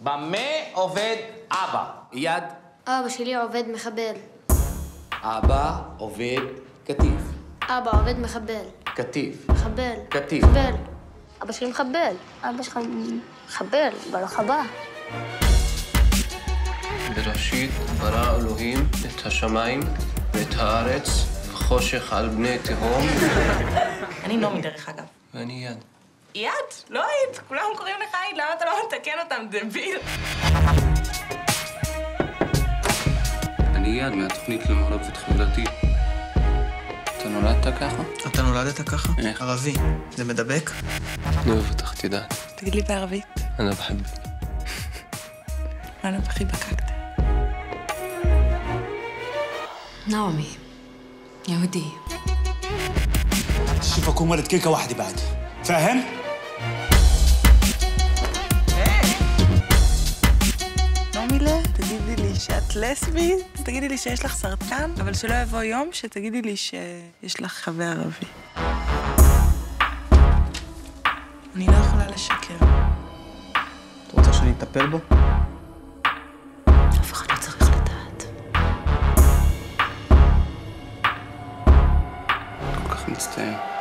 במה עובד אבא? יד. אבא שלי עובד מחבל. אבא עובד קטיף. אבא עובד מחבל. קטיף. מחבל. קטיף. מחבל. אבא שלי מחבל. אבא שלך מחבל ברחבה. בראשית ברא אלוהים את השמיים ואת הארץ וחושך על בני תהום. אני נעמי דרך אגב. ואני יד. יד? לא היית, כולם קוראים לך היית, למה אתה לא מתקן אותם, דביל? אני יד מהתוכנית למעורבות חברתית. אתה נולדת ככה? אתה נולדת ככה? איך? ערבי. זה מדבק? לא אוהב אותך, תדע. תגיד לי בערבית. אני בחבק. אני הכי בקקת. نعمي يهودية شوفكم ولد كيكة واحدة بعد فاهم؟ נעמילה, תגידי לי שאת לסבית, תגידי לי שיש לך סרטן, אבל שלא יבוא יום שתגידי לי שיש לך חבר ערבי. אני לא יכולה לשקר. את רוצה שאני אטפל בו? אף אחד לא צריך לדעת. כל כך מצטער.